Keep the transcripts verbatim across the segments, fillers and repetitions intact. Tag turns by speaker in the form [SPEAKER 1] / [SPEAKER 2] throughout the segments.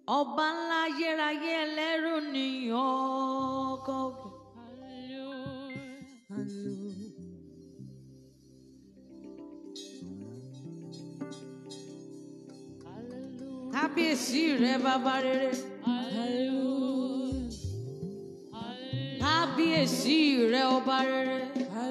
[SPEAKER 1] Ọba ńlá ayérayé ẹlẹ́rù nìyàn kọ́. Kábíyèsí rẹ bàbá rere. Kábíyèsí rẹ ọba rere.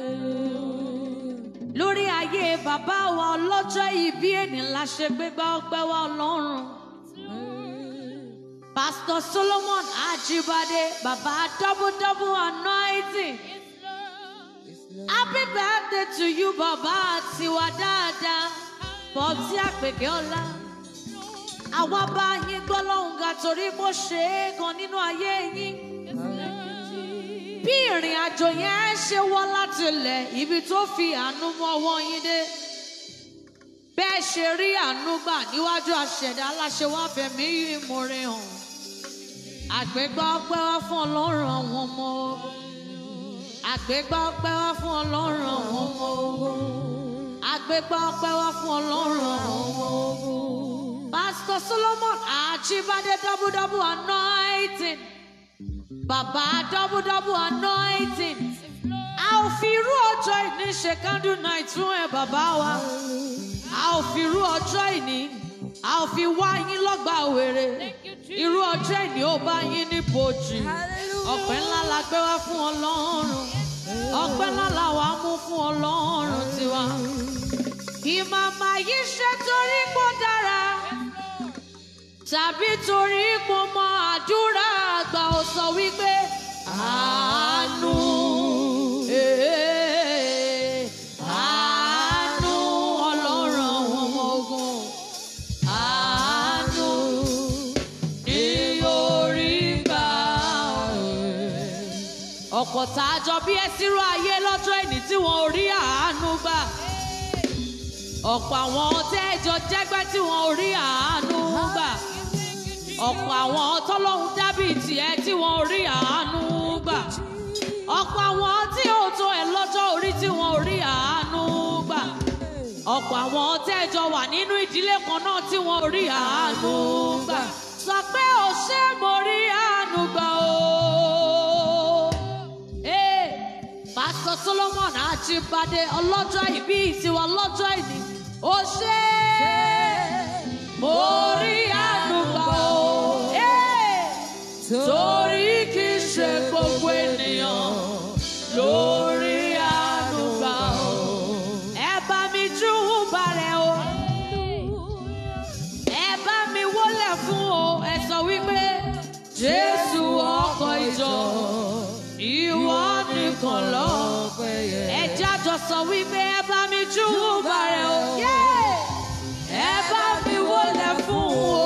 [SPEAKER 1] Lórí ayé bàbá wa ọlọ́jọ́ ìbí ẹni la ṣe gbégbá ọpẹ́ wa Ọlọ́run. Pastor Solomon Ajibade, Baba double double anointing. Happy birthday to you, Baba tiwa dáadáa. Bọ́bí àpèké ọlá. Àwa bá yín gbọ́ lọ́hùn ga torí bó ṣe é gan nínú ayé yín. Bí ìrìn àjò yẹn ṣe wọ́ láti ilẹ̀ ibi tó fi àánú mọ́ ọwọ́ yín dé. Bẹ́ẹ̀ ṣe rí àánú gbà níwájú àṣẹ̀dá aláṣẹ wá fẹ̀mí ìmoore hàn. Àgbégbá ọpẹ́ wá fún Ọlọ́run àwọn ọmọ ogun. Àgbégbá ọpẹ́ wá fún Ọlọ́run àwọn ọmọ ogun. Àgbégbá ọpẹ́ wá fún Ọlọ́run àwọn ọmọ ogun. Pastor Solomon Ajibade double double anointing. Bàbá double double anointing. A ò fi irú ọjọ́ ìní ṣe candle night fún ẹ bàbá wa. A ò fi irú ọjọ́ ìní. A ò fi wá yín lọ́gbà wèrè. Irú ọjọ́ ìní ó bá yín ní bòjì. Ọpẹ́ ńlá la gbé wá fún Ọlọ́run. Ọpẹ́ ńlá la wá mú fún Ọlọ́run tiwa. Kì màmá yìí ṣe torí pó dára. Tàbí torí pó mọ àdúrà àgbà ò sọ wípé àánú. Àánú Ọlọ́run àwọn ọmọ ogun. Àánú ní orí gbà. Ọ̀pọ̀ tá a jọ bí ẹ sírò ayé lọ́jọ́ ẹni tí wọ́n ò rí àánú gbà. Ọ̀pọ̀ àwọn tẹ́jọ jẹ́gbẹ́ tí wọ́n ò rí àánú gbà. Ọ̀pọ̀ àwọn tọ́lọ́hun dábì tiẹ̀ tí wọ́n ò rí àánú gbà. Ọ̀pọ̀ àwọn tí ò tó ẹ̀ lọ́jọ́ orí tí wọ́n ò rí àánú gbà. Ọ̀pọ̀ àwọn tẹ́jọ wà nínú ìdílé kan náà tí wọ́n ò rí àánú gbà. Sọ pé ò ṣe mo rí àánú gbà o. Pastor Solomon Ajibade ọlọ́jọ́ ìbí tiwa lọ́jọ́ ìní. Ó ṣe mo rí àánú gbà o. Torí kì í ṣe gbogbo ènìyàn lórí àánú gbà o. Ẹ bá mi júbà rẹ̀ o. Ẹ bá mi wólẹ̀ fún o. Ẹ sọ wípé Jésù ọkọ̀ ìjọ. Ìwọ nìkan lọ́pẹ́ yẹ. Ẹ jájọ sọ wípé ẹ bá mi júbà rẹ̀ o. Ẹ bá mi wólẹ̀ fún o.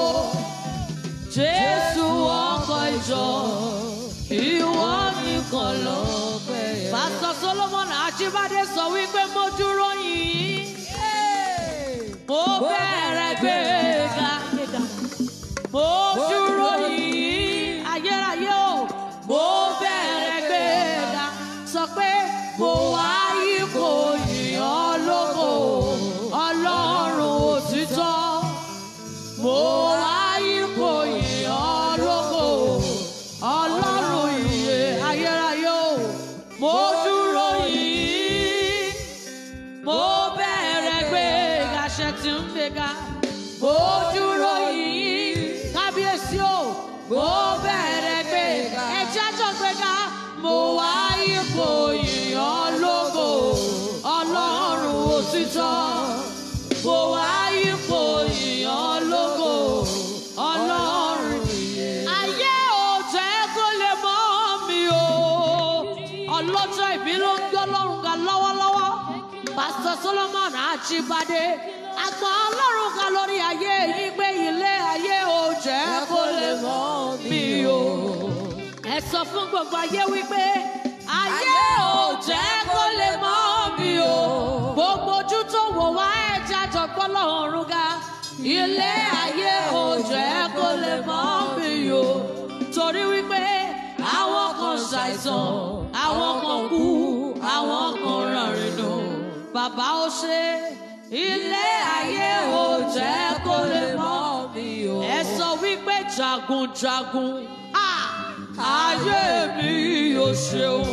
[SPEAKER 1] Jésù ọkọ̀ ìjọ. Ìwọ nìkan lọ́pẹ́ yẹ. Pastor Solomon Ajibade sọ wípé mo dúró yìí. Mo bẹ̀rẹ̀ gbéga. Mo dúró yìí. Ayérayé o. Mo bẹ̀rẹ̀ gbéga. Sọ pé mo wá ipò yìnyín lógo. Ọlọ́run òtítọ́. Mo wá ipò yìnyín lógo. Ọlọ́run ìyè ayérayé o. Mo dúró yìí. Mo bẹ̀rẹ̀ gbéga. Ṣé tí ń gbéga? Mo dúró yìí. Kábíyèsí o. Mo bẹ̀rẹ̀ gbéga. Ẹ jájọ́ gbéga. Mo wá ipò yìnyín lógo. Ọlọ́run òtítọ́. Mo wá ipò yìnyín lógo. Ọlọ́run ìyè. Ayé ò jẹ́ kó lè mọ̀ mí o. Ọlọ́jọ́ ìbí ló ń gbọ́ lọ́rùn ga lọ́wọ́lọ́wọ́. Pastor Solomon Ajibade. Àgbà Ọlọ́run ga lórí ayé yìí pé ilé ayé ò jẹ́ kó lè mọ̀ mí o. Ẹ sọ fún gbogbo ayé wípé ayé ò jẹ́ kó lè mọ̀ mí o. Gbogbo ojú tó wò wá ẹja jọ gbọ́ lọ́rùn ga. Ilé ayé ò jẹ́ kó lè mọ̀ mí o. Torí wípé àwọn kan ṣàìsàn, àwọn kan kú, àwọn kan ràrìn nù. Bàbá ó ṣe ilé ayé ò jẹ́ kó lè mọ̀ mí o. Ẹ sọ wípé jagunjagun. Ayé mi ò ṣeun.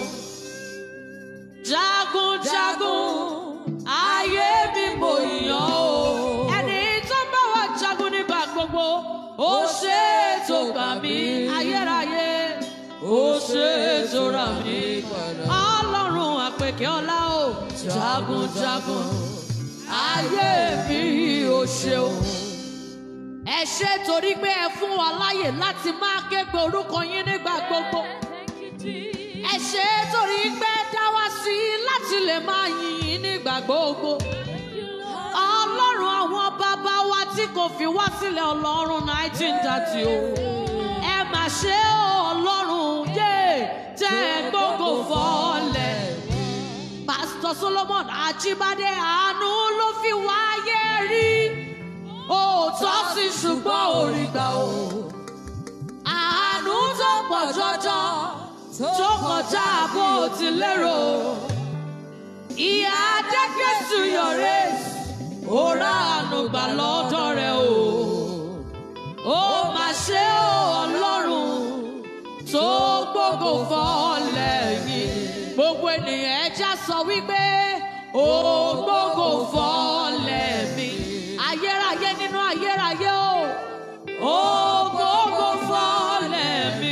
[SPEAKER 1] Jagunjagun. Ayé mi mo yàn o. Ẹni tó bá wà jagun nígbà gbogbo. Ó ṣe tó gbà mí. Ayérayé. Ó ṣe tó rà mí padà. Ọlọ́run àpèkẹ́ ọlá o. Jagunjagun. Ayé mi ò ṣeun. Ẹ ṣé torí pé ẹ fún wa láyè láti máa ké pe orúkọ yín nígbà gbogbo. Ẹ ṣé torí pé dá wa sí láti lè máa yìn yín nígbà gbogbo. Ọlọ́run àwọn bàbá wa tí kò fi wá sílẹ̀ Ọlọ́run nineteen thirty o. Ẹ mà ṣe o Ọlọ́run yé tẹ́ ẹ gbogbo fọ́lẹ̀. Pastor Solomon Ajibade àánú ló fi wáyé rí. Òótọ́ sí ṣùgbọ́n orí gbà o. Àánú tó pọ̀ jọjọ tó kọjá bó ti lérò. Ìyá Adékèsù yọ̀rẹ́ ó ra àánú gbà lọ́dọ̀ rẹ̀ o. Ó mà ṣe o Ọlọ́run tó gbogbo fọ́lẹ̀ yìí. Gbogbo ènìyàn ẹja sọ wípé ó gbogbo fọ́lẹ̀ mi. Ayérayé nínú ayérayé o. Ó gbogbo fọ́lẹ̀ mi.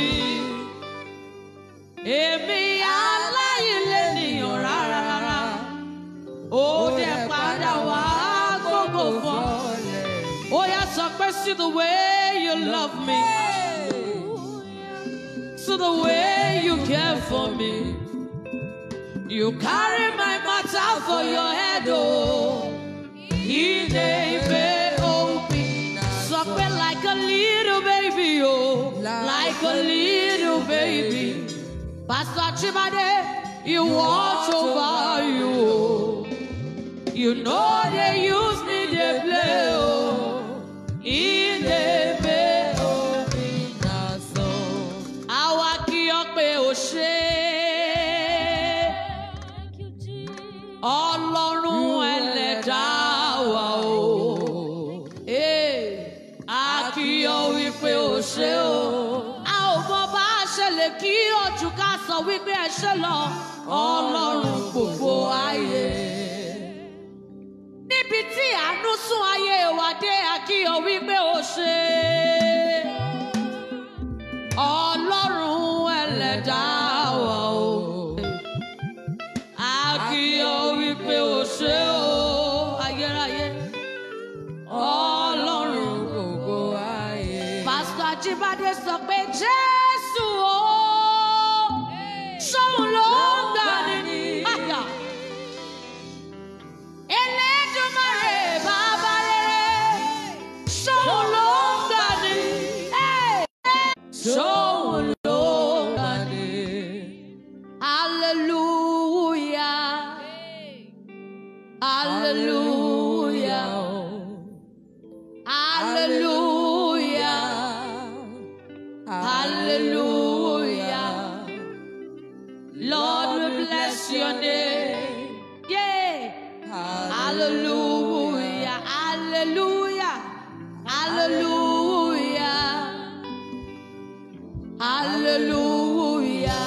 [SPEAKER 1] Èmi aláìlénìyàn rárá rárá. Ó dẹ̀ padà wá gbogbo fọ́lẹ̀. Ó yá sọ pé see the way you love me. See the way you care for me. You carry my matter for your head, oh. Ide ibe obi, something like a little baby, oh, like a little baby. Pastor Chibade, you watch over you. You know they use me, they play, oh. Ide ibe obi na so. Awa ki ope oshe. Ọlọ́run ẹlẹ́dàá wa o. A kì í ọ wípé o ṣé o. A ò mọ bá a ṣe lè kí ojú ká sọ wípé ẹ ṣé lọ. Ọlọ́run gbogbo ayé. Níbi tí àánú sún ayé wa dé, a kì í ọ wípé o ṣé. Ọlọ́run ẹlẹ́dàá wa o. A kì í ọ wípé o ṣé o. Ayérayé. Ọlọ́run gbogbo ayé. Pastor Ajibade sọ pé Jésù o. Ṣóun ló ń gbà ní. Elédùmarè bàbá rere. Ṣóun ló ń gbà ní. Ṣóun ló ń gbà ní. Hallelujah. Hallelujah. Hallelujah. Hallelujah. Lord, we bless your name. Yeah. Hallelujah. Hallelujah. Hallelujah. Hallelujah.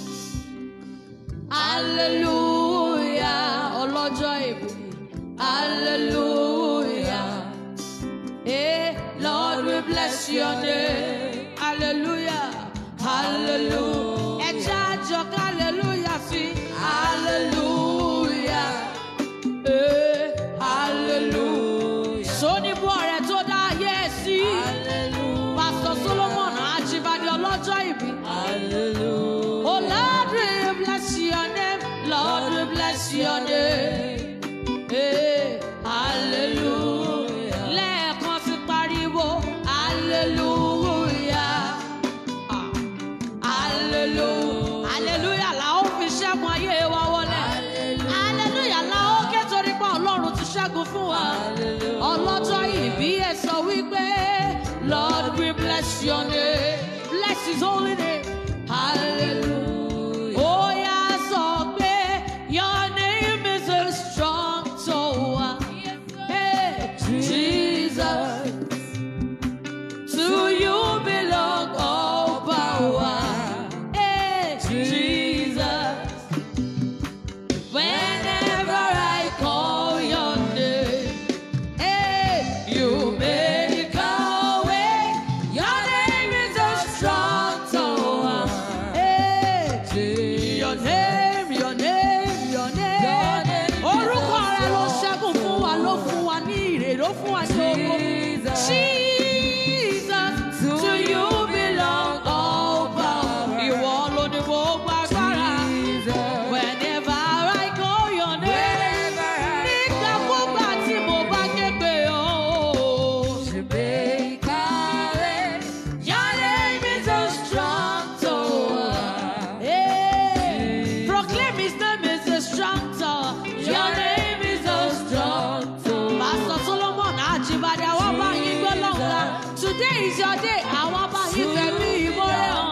[SPEAKER 1] Hallelujah. Ọlọ́jọ́ ìbí. Hallelujah. Hey, Lord, we bless your name. Hallelujah. Hallelujah. Ẹ jájọ hallelujah sí. Hallelujah. Hey, hallelujah. Sóní bú ọ̀rẹ́ tó dá ayé sí. Hallelujah. Pastor Solomon Ajibade ọlọ́jọ́ ìbí. Hallelujah. Oh Lord, we bless your name. Lord, we bless your name. Hey, hallelujah. Lẹ́ẹ̀kan sí pariwo, hallelujah. Ah, hallelujah. Hallelujah la ó fi ṣẹ́gun ayé wa wọlé. Hallelujah la ó ké torí pé Ọlọ́run ti ṣẹ́gun fún wa. Ọlọ́jọ́ ìbí ẹ sọ wípé, Lord, we bless your name. Bless his holy name. Hallelujah. Oh, yeah, so big. Your name is a strong tower. Hey, Jesus. To you belong. ló fún wa ní ògo. Jesus, to you belong all power. Ìwọ ló ní gbogbo agbára. Whenever I call your name, nígbà gbogbo tí mo bá ké pè ọ́. Your name is a strong tower. Hey, proclaim his name is a strong tower. Your name is a strong tower. Pastor Solomon Ajibade, àwọn bá yín gbọ́ lọ́wọ́. Today is your day. Àwọn bá yín fẹ́ mi ìmọ̀rẹ́ hàn.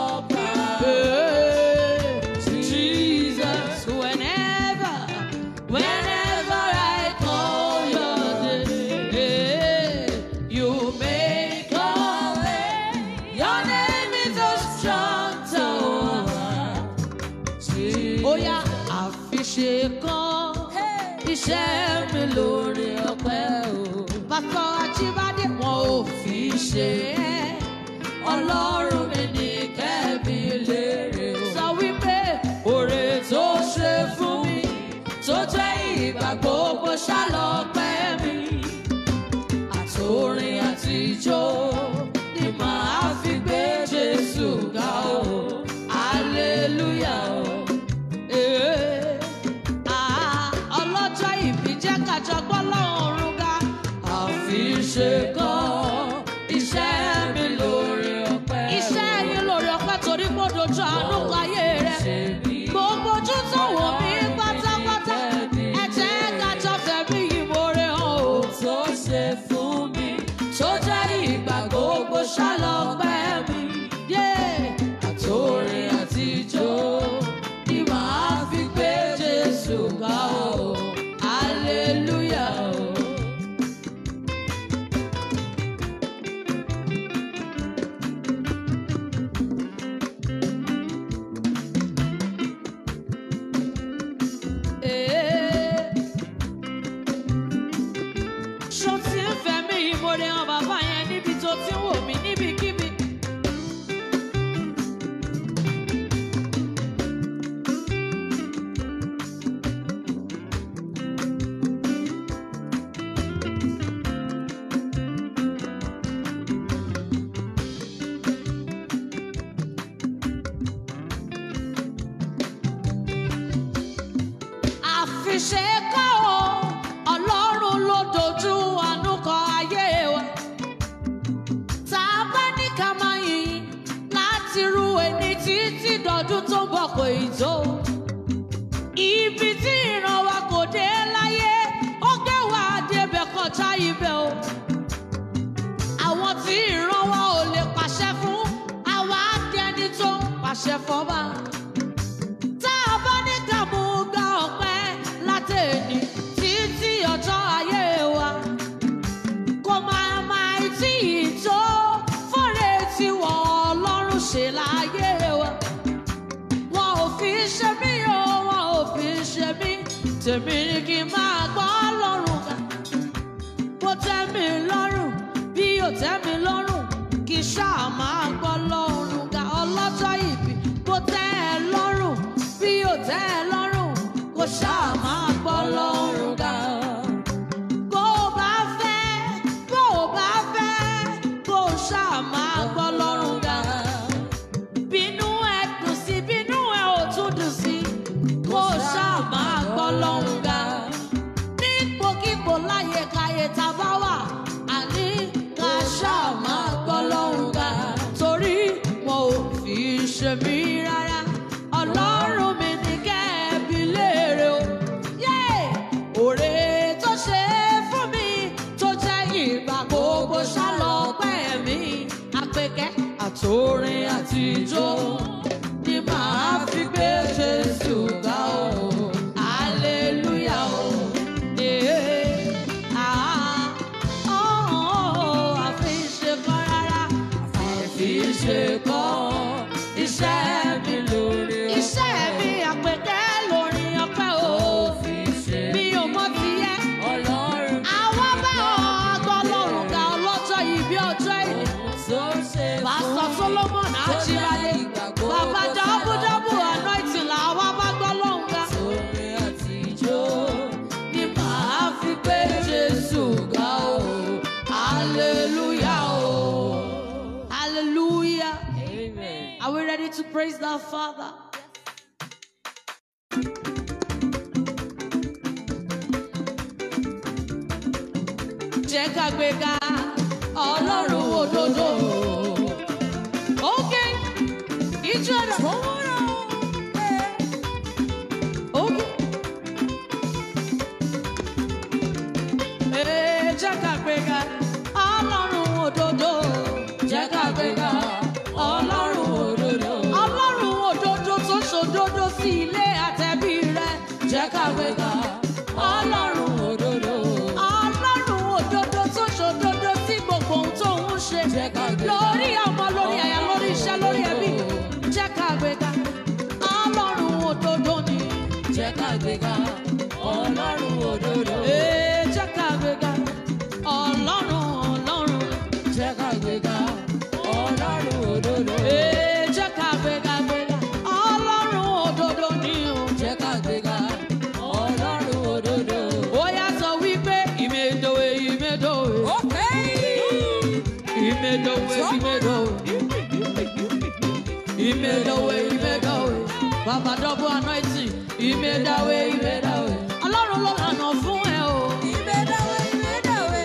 [SPEAKER 1] Jesus, whenever, whenever I call your name, you make a way. Your name is a strong tower. Oh yeah, àfiṣe kan iṣẹ́ mi lórí ọpẹ́ o. Pastor Ajibade wọn ò fi ṣe é. Ọlọ́run mi ní kẹ́mi lérè o. Sọ wípé oore tó ṣe fún mi tó jẹ́ ìgbà gbogbo ṣálọ́pẹ́ mi. Àtòrin àtijọ́ ni màá fi gbé Jésù ga o. Hallelujah o. Eh, ah, ọlọ́jọ́ ìbí jẹ́ kájọ gbọ́ lọ́run ga. Àfiṣe kan iṣẹ́ mi lórí ọpẹ́. Iṣẹ́ yín lórí ọpẹ́ torí kó dojú àánú kọ ayé rẹ̀. Gbogbo ojú tó wò mí pátápátá. Ẹ jẹ́ kájọ fẹ̀mí ìmoore hàn o. Tó ṣe fún mi tó jẹ́ ìgbà gbogbo ṣálọ́pẹ́ mi. Àtòrin àtijọ́ ni màá fi gbé Jésù ga o. Hallelujah o. Ṣó ti ń fẹ̀mí ìmoore hàn bàbá yẹn níbi tó ti ń wò mí níbikíbi. Àfiṣe kọ́ o, Ọlọ́run ló dojú àánú kọ ayé wa. Tá a bá ní ká máa yìn láti ru ẹni títí dọdún tó ń bọ̀ kò ì tó. Ibi tí ìran wa kò dé láyé, ó gbé wa débẹ̀ kọjá ibẹ̀ o. Àwọn tí ìran wa ò lè pàṣẹ fún, àwa á di ẹni tó ń pàṣẹ fọ́ba. Tá a bá ní ká mú gba ọpẹ́ látẹ̀ni títí ọjọ́ ayé wa, kò máa máa tí ì tó fọ́rẹ́ tí wọ́n Ọlọ́run ṣe láyé wa. Wọn ò fi ṣe mí o, wọn ò fi ṣe mí. Tèmi ni kí n máa gbọ́ Ọlọ́run ga. Bó tẹ́ mi lọ́rùn bí ò tẹ́ mi lọ́rùn, kí n ṣáà máa gbọ́ Ọlọ́run ga. Ọlọ́jọ́ ìbí bó tẹ́ ẹ lọ́rùn bí ò tẹ́ ẹ lọ́rùn, kò ṣáà máa gbọ́ Ọlọ́run ga. Bó o bá fẹ́, bó o bá fẹ́, kò ṣáà máa gbọ́ Ọlọ́run ga. Bínú ẹ dùn sí, bínú ẹ ò tún dùn sí, kò ṣáà máa gbọ́ Ọlọ́run ga. Nípòkípò láyé káyé tá a bá wà, àní ká ṣáà máa gbọ́ Ọlọ́run ga. Torí wọn ò fi ṣe mí rárá. Ọlọ́run mi ní kẹ́ẹ̀bí léèrè o. Oore tó ṣe fún mi tó jẹ́ ìgbà gbogbo ṣálọ́pẹ́ mi. Àpèkẹ́ àtòrin àtijọ́ ni màá fi gbé Jésù ga o. Hallelujah o. Eh, ah, oh, oh, àfiṣe kan rárá. Àfiṣe kan iṣẹ́ mi lórí ọpẹ́. Iṣẹ́ mi Àpèkẹ́ lórí ọpẹ́ o. Mi ò mọ ti yẹ. Ọlọ́run. Àwọn bá ọgbọ́n Ọlọ́run ga ọlọ́jọ́ ìbí ọjọ́ ìní. Pastor Solomon Ajibade. Bàbá dọ́bùdọ́bù anointing làwọn bá gbọ́ Ọlọ́run ga. Ni màá fi gbé Jésù ga o. praise the Father. Jẹ́ ká gbéga Ọlọ́run òdodo. Okay, each other. Okay. Eh, jẹ́ ká gbéga Ọlọ́run òdodo. Jẹ́ ká gbéga Ọlọ́run òdodo. Ọlọ́run òdodo tó ṣòdodo sí ilé àtẹ̀bí rẹ̀. Jẹ́ ká gbéga Ọlọ́run òdodo. Ọlọ́run òdodo tó ṣòdodo sí gbogbo ohun tó ń ṣe. Jẹ́ ká gbéga lórí ọmọ, lórí aya, lórí iṣẹ́, lórí ẹbí. Jẹ́ ká gbéga Ọlọ́run òdodo ni. Jẹ́ ká gbéga Ọlọ́run òdodo. Ee, jẹ́ ká gbéga Ọlọ́run, Ọlọ́run. Jẹ́ ká gbéga Ọlọ́run òdodo. Ee, jẹ́ ká gbéga gbéga Ọlọ́run òdodo ni o. Jẹ́ ká gbéga Ọlọ́run òdodo. Ó yá sọ wípé ìmẹ̀dọ̀wé ìmẹ̀dọ̀wé. Okay. Ìmẹ̀dọ̀wé ìmẹ̀dọ̀wé. Ìmẹ̀dọ̀wé ìmẹ̀dọ̀wé. Bàbá double anointing. Ìmẹ̀dọ̀wé ìmẹ̀dọ̀wé. Ọlọ́run ló lànà fún ẹ o. Ìmẹ̀dọ̀wé ìmẹ̀dọ̀wé.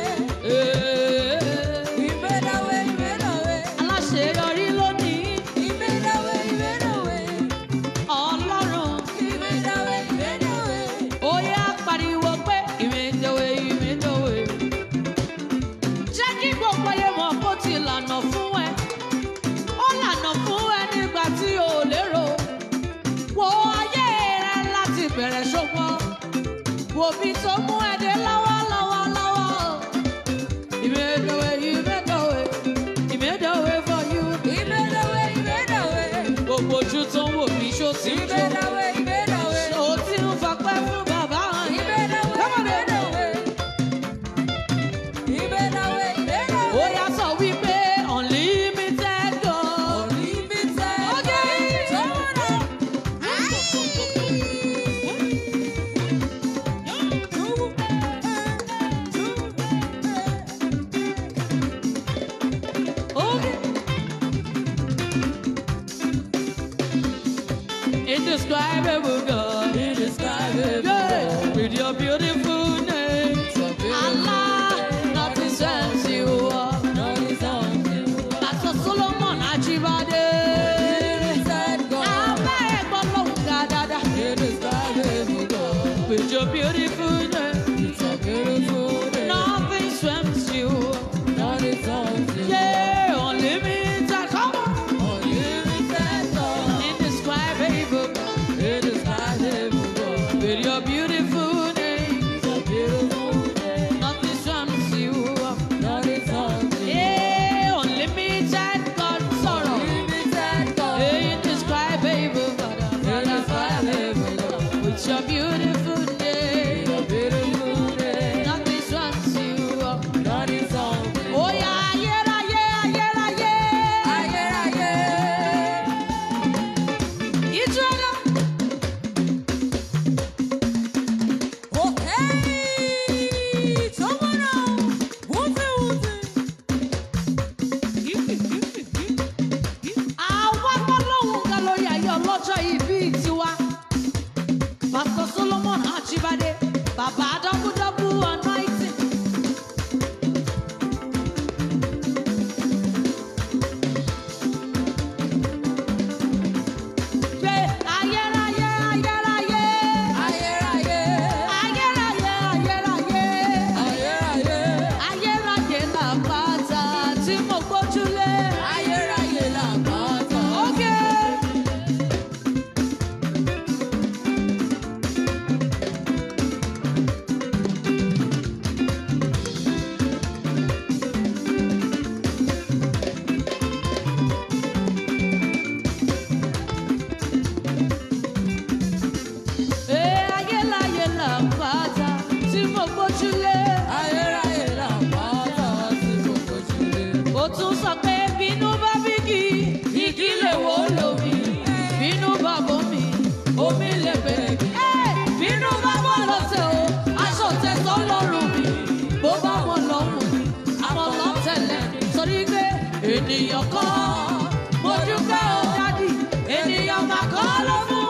[SPEAKER 1] Ìmẹ̀dọ̀wé ìmẹ̀dọ̀wé. Aláṣeyọrí lónìí. Ìmẹ̀dọ̀wé ìmẹ̀dọ̀wé. Ọlọ́run. Ìmẹ̀dọ̀wé ìmẹ̀dọ̀wé. Ó yá pariwo pé ìmẹ̀dọ̀wé ìmẹ̀dọ̀wé. Jẹ́ kí gbogbo ayé mọ̀ kó ti lànà fún ẹ. Ó lànà fún ẹ nígbà tí o lérò. Wo ayé rẹ láti bẹ̀rẹ̀ ṣùgbọ́n. Wo bí tó mú ẹ dé lọ́wọ́ lọ́wọ́ lọ́wọ́. Ìmẹ̀dọ̀wé ìmẹ̀dọ̀wé. Ìmẹ̀dọ̀wé for you. Ìmẹ̀dọ̀wé ìmẹ̀dọ̀wé. Gbogbo ojú tó ń wò mí ṣó ti ń jó. Ìmẹ̀dọ̀wé ìmẹ̀dọ̀wé. Ṣó ti ń fapẹ́ fún bàbá yẹn. Ìmẹ̀dọ̀wé ìmẹ̀dọ̀wé. Ìmẹ̀dọ̀wé ìmẹ̀dọ̀wé. Ó yá sọ wípé unlimited God. Unlimited. Okay. Indescribable God, indescribable God, with your beautiful name, Allah, nothing sends you up, nothing sends you up. That's a Solomon Ajibade, indescribable God, with your beautiful name, it's a beautiful name. Nothing swims you up, nothing sends you up. Yeah, unlimited, come on, unlimited God, indescribable God. With your beautiful name, so beautiful name. Nothing sums you up, nothing sums you up. Yeah, unlimited God, sorrow. Unlimited God, indescribable God, indescribable God. With your beautiful name, your beautiful name. Nothing sums you up, nothing sums you up. Oh yeah, yeah, yeah, yeah, yeah, yeah, yeah. Each other. Ọlọ́jọ́ ìbí tiwa, Pastor Solomon Ajibade, Bàbá double double anointing. Pé ayérayé, ayérayé, ayérayé, ayérayé, ayérayé, ayérayé, ayérayé làpáta tí mo gbójúlé. Ayérayé làpáta. Okay. ènìyàn kan mo dúpẹ́ o dádì èèyàn mà kọ́ ló fún